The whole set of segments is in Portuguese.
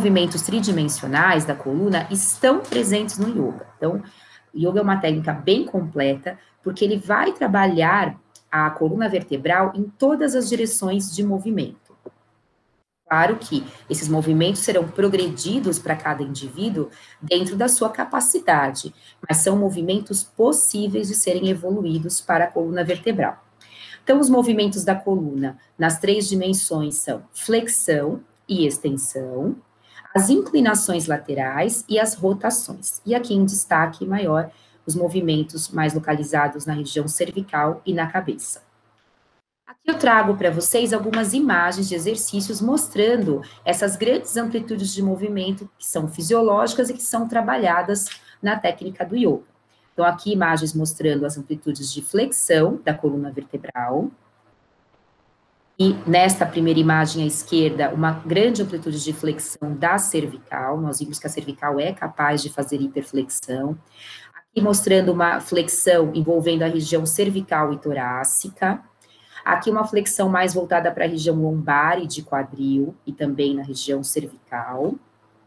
movimentos tridimensionais da coluna estão presentes no yoga. Então, o yoga é uma técnica bem completa, porque ele vai trabalhar a coluna vertebral em todas as direções de movimento. Claro que esses movimentos serão progredidos para cada indivíduo dentro da sua capacidade, mas são movimentos possíveis de serem evoluídos para a coluna vertebral. Então, os movimentos da coluna nas 3 dimensões são flexão e extensão, as inclinações laterais e as rotações. E aqui em destaque maior, os movimentos mais localizados na região cervical e na cabeça. Aqui eu trago para vocês algumas imagens de exercícios mostrando essas grandes amplitudes de movimento que são fisiológicas e que são trabalhadas na técnica do yoga. Então, aqui imagens mostrando as amplitudes de flexão da coluna vertebral. E nesta primeira imagem à esquerda, uma grande amplitude de flexão da cervical. Nós vimos que a cervical é capaz de fazer hiperflexão. Aqui mostrando uma flexão envolvendo a região cervical e torácica. Aqui uma flexão mais voltada para a região lombar e de quadril, e também na região cervical.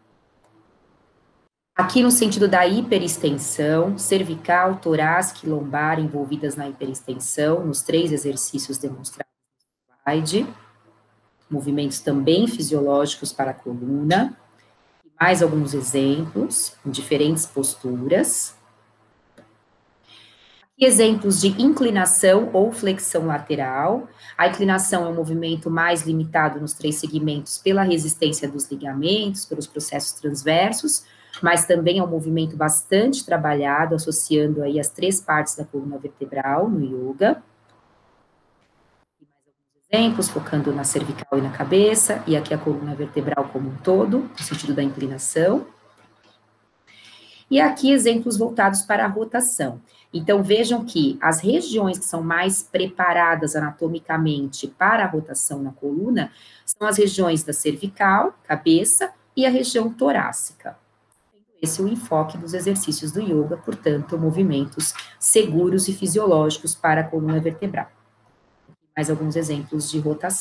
Aqui no sentido da hiperextensão, cervical, torácica e lombar envolvidas na hiperextensão, nos 3 exercícios demonstrados no slide. Movimentos também fisiológicos para a coluna. Mais alguns exemplos, em diferentes posturas. Exemplos de inclinação ou flexão lateral. A inclinação é um movimento mais limitado nos 3 segmentos pela resistência dos ligamentos, pelos processos transversos, mas também é um movimento bastante trabalhado, associando aí as 3 partes da coluna vertebral no yoga. E mais alguns exemplos, focando na cervical e na cabeça, e aqui a coluna vertebral como um todo, no sentido da inclinação. E aqui exemplos voltados para a rotação. Então, vejam que as regiões que são mais preparadas anatomicamente para a rotação na coluna são as regiões da cervical, cabeça, e a região torácica. Esse é o enfoque dos exercícios do yoga, portanto, movimentos seguros e fisiológicos para a coluna vertebral. Mais alguns exemplos de rotação.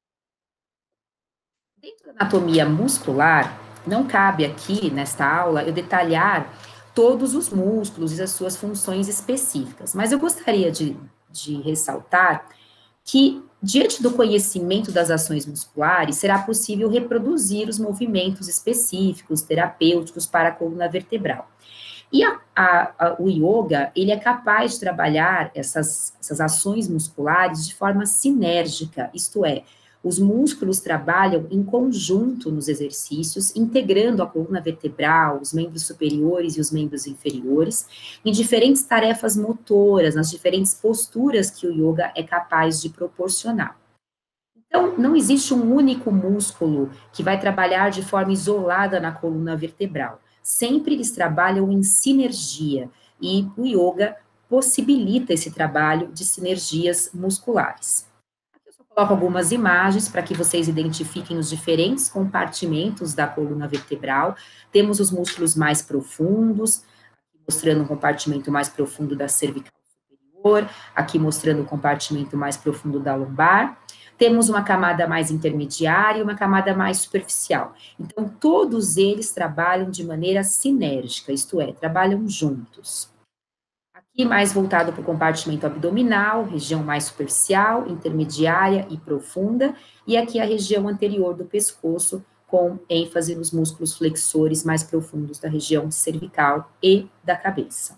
Dentro da anatomia muscular, não cabe aqui, nesta aula, eu detalhar todos os músculos e as suas funções específicas, mas eu gostaria de ressaltar que, diante do conhecimento das ações musculares, será possível reproduzir os movimentos específicos, terapêuticos para a coluna vertebral. E o yoga, ele é capaz de trabalhar essas ações musculares de forma sinérgica, isto é, os músculos trabalham em conjunto nos exercícios, integrando a coluna vertebral, os membros superiores e os membros inferiores, em diferentes tarefas motoras, nas diferentes posturas que o yoga é capaz de proporcionar. Então, não existe um único músculo que vai trabalhar de forma isolada na coluna vertebral. Sempre eles trabalham em sinergia, e o yoga possibilita esse trabalho de sinergias musculares. Coloco algumas imagens para que vocês identifiquem os diferentes compartimentos da coluna vertebral. Temos os músculos mais profundos, mostrando um compartimento mais profundo da cervical superior, aqui mostrando o compartimento mais profundo da lombar. Temos uma camada mais intermediária e uma camada mais superficial. Então, todos eles trabalham de maneira sinérgica, isto é, trabalham juntos. Aqui mais voltado para o compartimento abdominal, região mais superficial, intermediária e profunda, e aqui a região anterior do pescoço, com ênfase nos músculos flexores mais profundos da região cervical e da cabeça.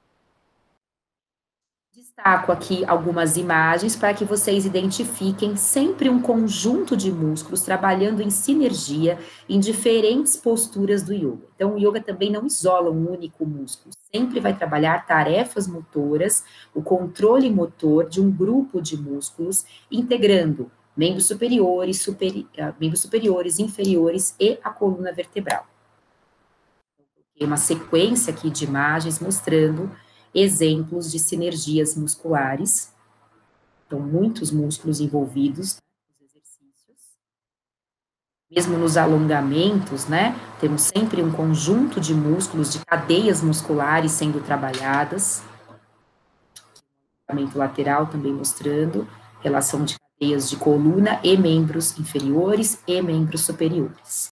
Destaco aqui algumas imagens para que vocês identifiquem sempre um conjunto de músculos trabalhando em sinergia em diferentes posturas do yoga. Então, o yoga também não isola um único músculo, sempre vai trabalhar tarefas motoras, o controle motor de um grupo de músculos, integrando membros superiores, inferiores e a coluna vertebral. Tem uma sequência aqui de imagens mostrando exemplos de sinergias musculares, então muitos músculos envolvidos nos exercícios. Mesmo nos alongamentos, né, temos sempre um conjunto de músculos, de cadeias musculares sendo trabalhadas. O alongamento lateral também mostrando relação de cadeias de coluna e membros inferiores e membros superiores.